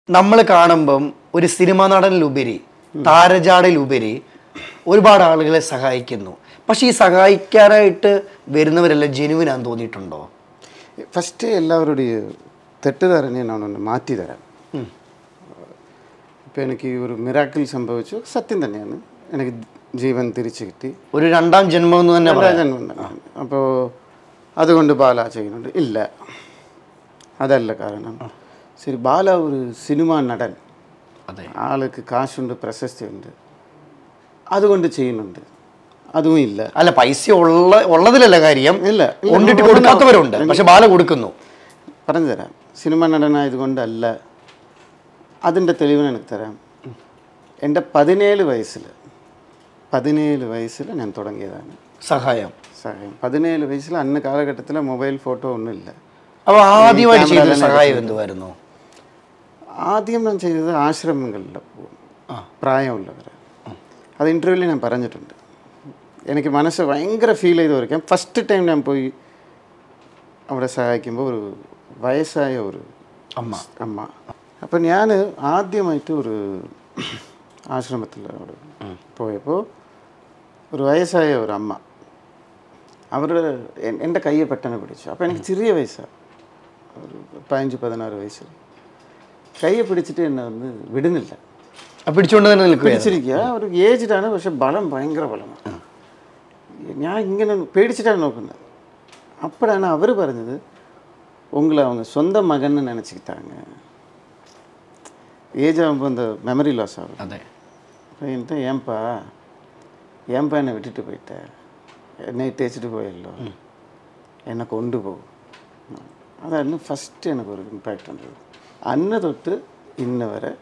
നമ്മൾ കാണുമ്പം ഒരു സിനിമാ നടനിലുപരി താരജാടയിലുപരി ഒരുപാട് ആളുകളെ സഹായിക്കുന്നു. പക്ഷെ ഈ സഹായിക്കാനായിട്ട് വരുന്നവരെല്ലാം ജെനുവിനാന്ന് തോന്നിയിട്ടുണ്ടോ? ഫസ്റ്റ് എല്ലാവരുടെയും തെറ്റിദ്ധാരണയെ ഞാനൊന്ന് മാറ്റി തരാം. ഇപ്പോൾ എനിക്ക് ഒരു മിറാക്കിൾ സംഭവിച്ചു, സത്യം തന്നെയാണ്. എനിക്ക് ജീവൻ തിരിച്ചു കിട്ടി, ഒരു രണ്ടാം ജന്മം എന്ന് തന്നെ ജന്മം തന്നെ. അപ്പോൾ അതുകൊണ്ട് ബാല ചെയ്യുന്നുണ്ട് ഇല്ല, അതല്ല കാരണം. ശരി, ബാല ഒരു സിനിമാ നടൻ, ആൾക്ക് കാശുണ്ട്, പ്രശസ്തിയുണ്ട്, അതുകൊണ്ട് ചെയ്യുന്നുണ്ട്, അതും ഇല്ല. അല്ല, പൈസ ഉള്ളതിലല്ല കാര്യം, ഇല്ല കൊണ്ടിട്ട് കൊടുക്കാത്തവരുണ്ട്, പക്ഷെ ബാല കൊടുക്കുന്നു. പറഞ്ഞു തരാം, സിനിമ നടനായതുകൊണ്ടല്ല. അതിൻ്റെ തെളിവിന് എനിക്ക് തരാം. എൻ്റെ 17 വയസ്സിൽ ഞാൻ തുടങ്ങിയതാണ് സഹായം. 17 വയസ്സിൽ അന്ന് കാലഘട്ടത്തിൽ മൊബൈൽ ഫോട്ടോ ഒന്നുമില്ല. അപ്പോൾ ആദ്യമായി ചെയ്ത സഹായം എന്തുവായിരുന്നു? ആദ്യം ഞാൻ ചെയ്തത് ആശ്രമങ്ങളിൽ പോകും, പ്രായമുള്ളവർ. അത് ഇൻ്റർവ്യൂവിൽ ഞാൻ പറഞ്ഞിട്ടുണ്ട്. എനിക്ക് മനസ്സ് ഭയങ്കര ഫീൽ ചെയ്ത് വരയ്ക്കാം. ഫസ്റ്റ് ടൈം ഞാൻ പോയി അവിടെ സഹായിക്കുമ്പോൾ ഒരു വയസ്സായ ഒരു അമ്മ. അപ്പം ഞാൻ ആദ്യമായിട്ട് ഒരു ആശ്രമത്തിൽ അവിടെ പോയപ്പോൾ ഒരു വയസ്സായ ഒരു അമ്മ, അവരുടെ എൻ്റെ കയ്യെ പെട്ടെന്ന് പിടിച്ചു. അപ്പോൾ എനിക്ക് ചെറിയ വയസ്സാണ്, ഒരു 15-16 വയസ്സിൽ. കയ്യെ പിടിച്ചിട്ട് എന്നെ ഒന്ന് വിടുന്നില്ല, പിടിച്ചുകൊണ്ട് തന്നെ പിടിച്ചിരിക്കുക. ഒരു ഏജ്ഡാണ്, പക്ഷെ ബലം ഭയങ്കര ബലമാണ്. ഞാൻ ഇങ്ങനെ പേടിച്ചിട്ടാണ് നോക്കുന്നത്. അപ്പോഴാണ് അവർ പറഞ്ഞത്, ഉங்களை அவங்க சொந்த மகன்னு நினச்சிக்கிட்டாங்க, ஏஜ் ஆகும்போது அந்த மெமரி லாஸ் ஆகும். அப்போ என்கிட்ட ஏன்பா என்னை விட்டுட்டு போயிட்டேன், என்னை தேய்ச்சிட்டு போயிடலோ, என்னை கொண்டு പോകും. അതായിരുന്നു ഫസ്റ്റ് എനിക്കൊരു ഇമ്പാക്റ്റ് ഉണ്ടത്. അന്ന് തൊട്ട് ഇന്ന് വരെ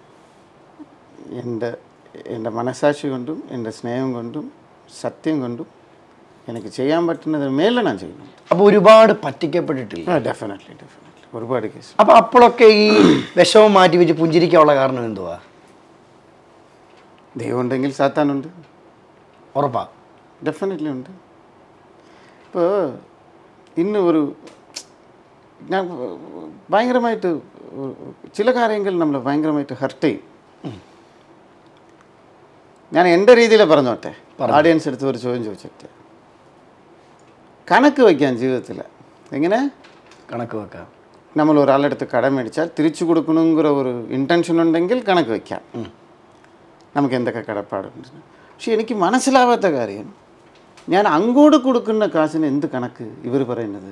എൻ്റെ മനസാക്ഷി കൊണ്ടും എൻ്റെ സ്നേഹം കൊണ്ടും സത്യം കൊണ്ടും എനിക്ക് ചെയ്യാൻ പറ്റുന്നതിന് മേലെ ഞാൻ ചെയ്യുന്നുണ്ട്. അപ്പോൾ ഒരുപാട് പറ്റിക്കപ്പെട്ടിട്ടില്ല? ഡെഫിനറ്റ്ലി ഒരുപാട് കേസ്. അപ്പോൾ അപ്പോഴൊക്കെ ഈ വിഷമം മാറ്റി വെച്ച് പുഞ്ചിരിക്കാനുള്ള കാരണം എന്തുവാ? ദൈവം ഉണ്ടെങ്കിൽ സാത്താനുണ്ട്, ഉറപ്പാ, ഡെഫിനറ്റ്ലി ഉണ്ട്. ഇപ്പോൾ ഇന്ന് ഒരു ഞാൻ ഭയങ്കരമായിട്ട് ചില കാര്യങ്ങൾ നമ്മൾ ഭയങ്കരമായിട്ട് ഹർട്ട് ചെയ്യും. ഞാൻ എൻ്റെ രീതിയിൽ പറഞ്ഞോട്ടെ, ഓഡിയൻസ് എടുത്ത് ഒരു ചോദ്യം ചോദിച്ചിട്ട്. കണക്ക് വയ്ക്കാൻ ജീവിതത്തിൽ എങ്ങനെ കണക്ക് വെക്കാം? നമ്മൾ ഒരാളെടുത്ത് കടം മേടിച്ചാൽ തിരിച്ചു കൊടുക്കണമെങ്കിൽ ഒരു ഇൻറ്റൻഷൻ ഉണ്ടെങ്കിൽ കണക്ക് വയ്ക്കാം, നമുക്ക് എന്തൊക്കെ കടപ്പാടുണ്ട്. പക്ഷെ എനിക്ക് മനസ്സിലാവാത്ത കാര്യം, ഞാൻ അങ്ങോട്ട് കൊടുക്കുന്ന കാശിന് എന്ത് കണക്ക് ഇവർ പറയുന്നത്?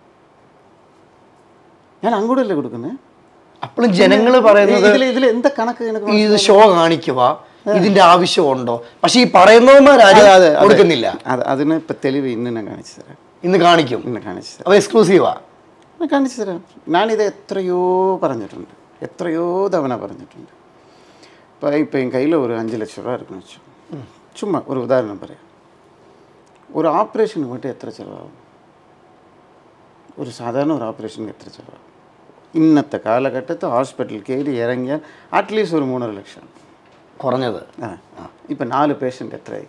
ഞാൻ അങ്ങോട്ടല്ലേ കൊടുക്കുന്നത്. അപ്പോഴും ജനങ്ങൾ പറയുന്നത് ഇതിൽ എന്താ കണക്ക്? ഇത് ഷോ കാണിക്കുക, ഇതിന്റെ ആവശ്യമുണ്ടോ? പക്ഷെ ഈ പറയുന്നവന്മാരും കൊടുക്കുന്നില്ല. അതിന് ഇപ്പം തെളിവ് ഇന്ന് ഞാൻ കാണിച്ചു തരാം. ഇന്ന് കാണിക്കും, ഇന്ന് കാണിച്ചു തരാം. അത് എക്സ്ക്ലൂസീവാ, കാണിച്ചു തരാം. ഞാനിത് എത്രയോ പറഞ്ഞിട്ടുണ്ട്, എത്രയോ തവണ പറഞ്ഞിട്ടുണ്ട്. ഇപ്പം എൻ കയ്യിൽ ഒരു 5 ലക്ഷം രൂപ ഇരിക്കുന്നു വെച്ചു, ചുമ്മാ ഒരു ഉദാഹരണം പറയാം. ഒരു ഓപ്പറേഷന് വേണ്ടി എത്ര ചിലവാകും? ഒരു സാധാരണ ഒരു ഓപ്പറേഷന് എത്ര ചിലവാകും? ഇന്നത്തെ കാലഘട്ടത്തിൽ ഹോസ്പിറ്റലിൽ കയറി ഇറങ്ങിയാൽ അറ്റ്ലീസ്റ്റ് ഒരു 3.5 ലക്ഷം കുറഞ്ഞത്. ഇപ്പം 4 പേഷ്യൻ്റ് എത്രയായി?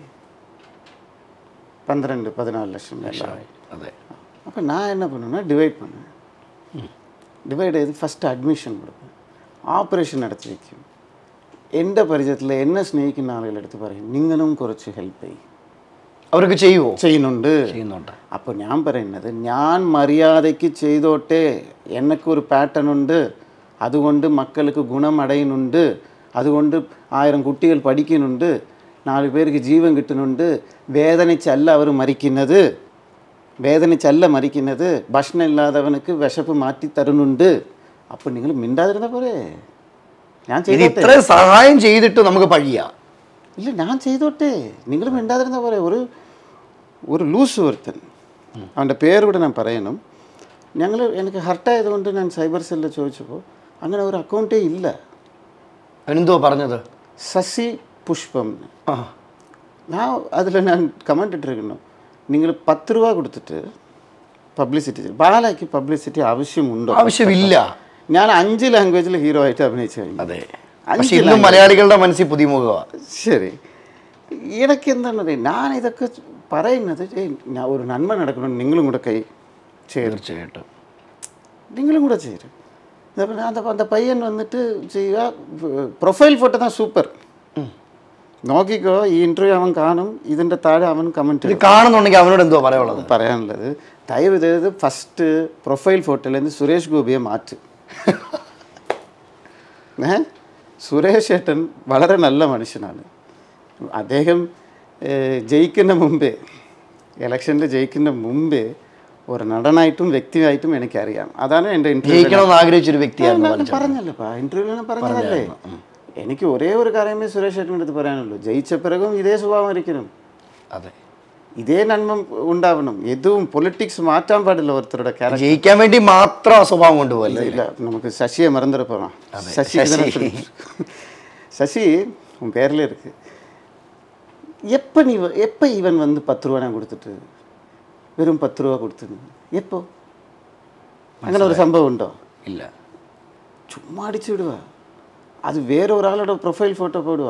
12-14 ലക്ഷം ആയി. അതെ. അപ്പോൾ நான் என்ன பண்ணுவேன்னா டிவைட் பண்ணுவேன். டிவைட் ചെയ്ത് ഫസ്റ്റ് അഡ്മിഷൻ കൊടുക്കും, ഓപ്പറേഷൻ നടത്തി വയ്ക്കും. എൻ്റെ പരിചയത്തിൽ എന്നെ സ്നേഹിക്കുന്ന ആളുകളെടുത്ത് പറയും, നിങ്ങളും കുറച്ച് ഹെൽപ്പ് ചെയ്യും. അവർക്ക് ചെയ്യുന്നുണ്ട്. അപ്പോൾ ഞാൻ പറയുന്നത്, ഞാൻ മര്യാദയ്ക്ക് ചെയ്തോട്ടെ, എനിക്കൊരു പാറ്റേൺ ഉണ്ട്, അതുകൊണ്ട് മക്കൾക്ക് ഗുണം അടയുന്നുണ്ട്, അതുകൊണ്ട് 1000 കുട്ടികൾ പഠിക്കുന്നുണ്ട്, 4 പേർക്ക് ജീവൻ കിട്ടുന്നുണ്ട്, വേദനിച്ചല്ല അവർ മരിക്കുന്നത്, ഭക്ഷണം ഇല്ലാത്തവനക്ക് വിശപ്പ് മാറ്റി തരുന്നുണ്ട്. അപ്പോൾ നിങ്ങൾ മിണ്ടാതിരുന്ന പോലെ ഞാൻ ചെയ്തോട്ടെ. സഹായം ചെയ്തിട്ട് നമുക്ക് പഴിയാ? ഇല്ല, ഞാൻ ചെയ്തോട്ടെ, നിങ്ങൾ മിണ്ടാതിരുന്ന പോലെ. ഒരു ലൂസ് ഒരുത്തൻ, അവൻ്റെ പേരൂടെ ഞാൻ പറയണം. എനിക്ക് ഹർട്ടായതുകൊണ്ട് ഞാൻ സൈബർ സെല്ലിൽ ചോദിച്ചപ്പോൾ അങ്ങനെ ഒരു അക്കൗണ്ടേ ഇല്ല. എന്തോ പറഞ്ഞത്? ശശി പുഷ്പം. ഞാൻ കമൻറ്റ് ഇട്ടിരിക്കുന്നു, നിങ്ങൾ 10 രൂപ കൊടുത്തിട്ട് പബ്ലിസിറ്റി, ബാലയ്ക്ക് പബ്ലിസിറ്റി ആവശ്യമുണ്ടോ? ആവശ്യമില്ല. ഞാൻ 5 ലാംഗ്വേജിൽ ഹീറോ ആയിട്ട് അഭിനയിച്ചു കഴിഞ്ഞു. അതെ, മലയാളികളുടെ മനസ്സിൽ പുതിയ മുഖമാണ്. ശരി, എനിക്ക് എന്താണ് ഞാൻ ഇതൊക്കെ പറയുന്നത്? ഞാൻ ഒരു നന്മ നടക്കണം, നിങ്ങളും കൂടെ കൈ ചേർച്ചയായിട്ടും നിങ്ങളും കൂടെ ചേരും. அந்த பையன் வந்துட்டு ചെയ്യുക പ്രൊഫൈൽ ഫോട്ടോ தான் സൂപ്പർ നോക്കിക്കോ ഈ ഇന്റർവ്യൂ അവൻ കാണും ഇതിന്റെ താഴെ അവൻ കമന്റ് ഇത് കാണുന്നുണ്ടെങ്കിൽ അവനോട് എന്തോ പറയാനുള്ളത് ദയവ് ചെയ്ത് ഫസ്റ്റ് പ്രൊഫൈൽ ഫോട്ടോയിൽ നിന്ന് സുരേഷ് ഗോപിയെ മാറ്റ് സുരേഷ് ഏട്ടൻ വളരെ നല്ല മനുഷ്യനാണ് അദ്ദേഹം ജയിക്കുന്ന മുമ്പേ ഇലക്ഷനിൽ ജയിക്കുന്ന മുമ്പേ ഒരു നടനായിട്ടും വ്യക്തിയായിട്ടും എനിക്കറിയാം അതാണ് എൻ്റെ ജയിക്കണമെന്ന് ആഗ്രഹിച്ചൊരു വ്യക്തിയാണ് പറഞ്ഞല്ലപ്പാ ഇന്റർവ്യൂവിൽ പറഞ്ഞതല്ലേ എനിക്ക് ഒരേ ഒരു കാര്യമേ സുരേഷ് ഏട്ടൻ്റെ അടുത്ത് പറയാനുള്ളൂ ജയിച്ച പിറകും ഇതേ സ്വഭാവം ഇരിക്കണം അതെ ഇതേ നന്മ ഉണ്ടാവണം എതും പൊളിറ്റിക്സ് മാറ്റാൻ പാടില്ല ഓരോരുത്തരുടെ ക്യാരക്ടർ ജയിക്കാൻ വേണ്ടി മാത്രം സ്വഭാവം കൊണ്ടുപോകല്ല ഇല്ല നമുക്ക് ശശിയെ മറന്നിട്ട് പോകാം ശശി ഉൻ പേരിൽ இருக்கு எப்போ இவன் வந்து 10 ரூபா நான் கொடுத்துட்டு வெறும் 10 ரூபா கொடுத்துட்டு எப்போ അങ്ങനെ ഒരു സംഭവം ഉണ്ടോ ഇല്ല ചുമ്മാ അടിച്ചു വിടുക അത് വേറെ ഒരാളുടെ പ്രൊഫൈൽ ഫോട്ടോ പോടുക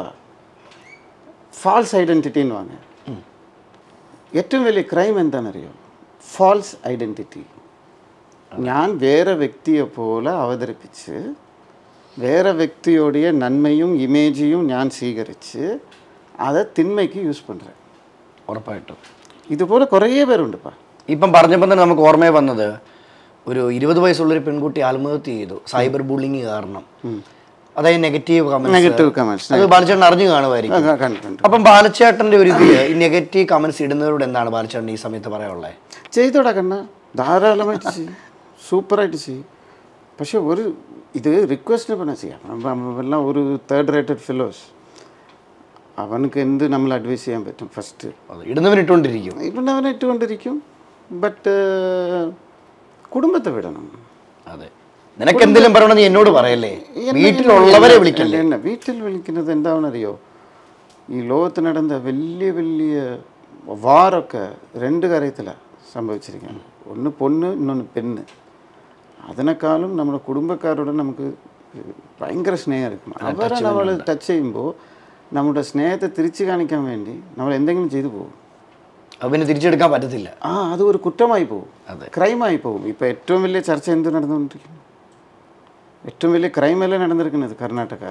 ഫാൾസ് ഐഡൻറ്റിറ്റിന്ന് വാങ്ങ ഏറ്റവും വലിയ ക്രൈം എന്താണെന്നറിയോ ഫാൾസ് ഐഡൻറ്റിറ്റി ഞാൻ വേറെ വ്യക്തിയെ പോലെ അവതരിപ്പിച്ച് വേറെ വ്യക്തിയോடைய നന്മയും ഇമേജും ഞാൻ സ്വീകരിച്ച് അത് തിന്മയ്ക്ക് യൂസ് பண்ணுறேன் ഉറപ്പായിട്ടും ഇതുപോലെ കുറേ പേരുണ്ട് ഇപ്പം പറഞ്ഞപ്പോൾ തന്നെ നമുക്ക് ഓർമ്മയെ വന്നത് ഒരു 20 വയസ്സുള്ളൊരു പെൺകുട്ടി ആത്മഹത്യ ചെയ്തു സൈബർ ബുള്ളിങ് കാരണം അതായത് നെഗറ്റീവ് കമന്റ്സ് അത് ബാലചേട്ടൻ അറിഞ്ഞു കാണുമായിരിക്കും അപ്പം ബാലചേട്ടൻ്റെ ഒരു ഇതിൽ ഈ നെഗറ്റീവ് കമന്റ്സ് ഇടുന്നവരോട് എന്താണ് ബാലചേട്ടൻ ഈ സമയത്ത് പറയാനുള്ളത് ചെയ്തോടാ കണ്ണ ധാരാളമായിട്ട് ചെയ്യും സൂപ്പറായിട്ട് ചെയ്യും പക്ഷെ ഒരു ഇത് റിക്വസ്റ്റ് பண்ண ചെയ്യാം എല്ലാം ഒരു തേർഡ് റേറ്റഡ് ഫെലോസ് അവനക്ക് എന്ത് നമ്മൾ അഡ്വൈസ് ചെയ്യാൻ പറ്റും ഫസ്റ്റ് ഇടുന്നവൻ ഇട്ടുകൊണ്ടിരിക്കും ബട്ട് കുടുംബത്തെ വിടണം അതെ നിനക്ക് എന്തെങ്കിലും പറയണം നീ എന്നോട് പറയല്ലേ വീട്ടിലുള്ളവരെ വിളിക്കല്ലേ എന്നെ വീട്ടിൽ വിളിക്കുന്നത് എന്താണെന്നറിയോ ഈ ലോകത്ത് നടന്ന വലിയ വലിയ വാറൊക്കെ രണ്ട് കാര്യത്തിലാണ് സംഭവിച്ചിരിക്കുന്നത് ഒന്ന് പൊണ്ണ് ഇന്നൊന്ന് പെണ്ണ് അതിനേക്കാളും നമ്മുടെ കുടുംബക്കാരോട് നമുക്ക് ഭയങ്കര സ്നേഹം എടുക്കണം അവരെ നമ്മൾ ടച്ച് ചെയ്യുമ്പോൾ നമ്മുടെ സ്നേഹത്തെ തിരിച്ചു കാണിക്കാൻ വേണ്ടി നമ്മൾ എന്തെങ്കിലും ചെയ്തു പോകും അവന് തിരിച്ചെടുക്കാൻ പറ്റത്തില്ല അത് ഒരു കുറ്റമായി പോകും ക്രൈമായി പോകും ഇപ്പോൾ ഏറ്റവും വലിയ ചർച്ച എന്ത് നടന്നുകൊണ്ടിരിക്കുന്നു ഏറ്റവും വലിയ ക്രൈമല്ലേ നടന്നിരിക്കുന്നത് കർണാടക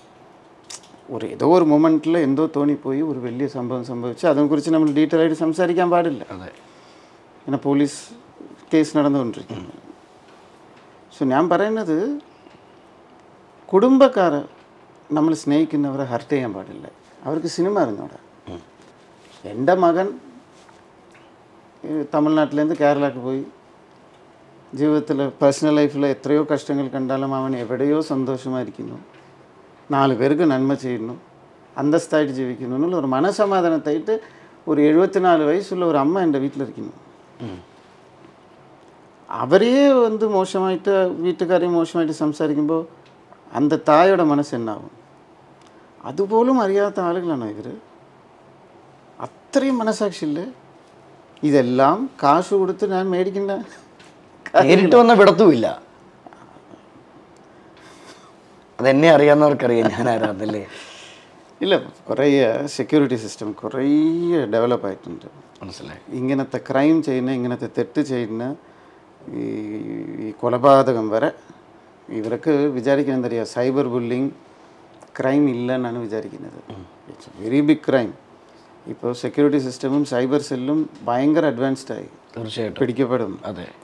ഏതോ ഒരു മൊമെൻറ്റിൽ എന്തോ തോന്നിപ്പോയി ഒരു വലിയ സംഭവം സംഭവിച്ചു അതിനെക്കുറിച്ച് നമ്മൾ ഡീറ്റെയിൽ ആയിട്ട് സംസാരിക്കാൻ പാടില്ല പിന്നെ പോലീസ് കേസ് നടന്നുകൊണ്ടിരിക്കുന്നു സോ ഞാൻ പറയുന്നത് കുടുംബക്കാർ നമ്മൾ സ്നേഹിക്കുന്നവരെ ഹർട്ട് ചെയ്യാൻ പാടില്ല അവർക്ക് സിനിമ അറിഞ്ഞൂടാ എൻ്റെ മകൻ തമിഴ്നാട്ടിലേന്ന് കേരളക്ക് പോയി ജീവിതത്തിൽ പേഴ്സണൽ ലൈഫിൽ എത്രയോ കഷ്ടങ്ങൾ കണ്ടാലും അവൻ എവിടെയോ സന്തോഷമായിരിക്കുന്നു 4 പേർക്ക് നന്മ ചെയ്യുന്നു അന്തസ്ഥായിട്ട് ജീവിക്കുന്നു എന്നുള്ള ഒരു മനസമാധാനത്തായിട്ട് ഒരു 74 വയസ്സുള്ള ഒരു അമ്മ എൻ്റെ വീട്ടിലിരിക്കുന്നു അവരെ வந்து മോശമായിട്ട് വീട്ടുകാരെയും മോശമായിട്ട് സംസാരിക്കുമ്പോൾ அந்த തായുടെ മനസ്സ് എന്നാവും അതുപോലും അറിയാത്ത ആളുകളാണോ ഇവർ അത്രയും മനസാക്ഷിയില്ലേ ഇതെല്ലാം കാശ് കൊടുത്ത് ഞാൻ മേടിക്കുന്ന നേരിട്ട് വന്ന വിടത്തുമില്ല അതെന്നെ അറിയാവുന്നവർക്കറിയാം ഞാൻ ആരാന്നല്ലേ ഇല്ല കുറേ സെക്യൂരിറ്റി സിസ്റ്റം കുറേ ഡെവലപ്പ് ആയിട്ടുണ്ട് മനസ്സിലായി ഇങ്ങനത്തെ ക്രൈം ചെയ്യുന്ന ഇങ്ങനത്തെ തെറ്റ് ചെയ്യുന്ന ഈ കൊലപാതകം വരെ ഇവർക്ക് വിചാരിക്കാൻ എന്തറിയാം സൈബർ ബുള്ളിങ് ക്രൈം ഇല്ല എന്നാണ് വിചാരിക്കുന്നത് ഇറ്റ്സ് വെരി ബിഗ് ക്രൈം ഇപ്പോൾ സെക്യൂരിറ്റി സിസ്റ്റമും സൈബർ സെല്ലും ഭയങ്കര അഡ്വാൻസ്ഡ് ആയി തീർച്ചയായിട്ടും പിടിക്കപ്പെടും അതെ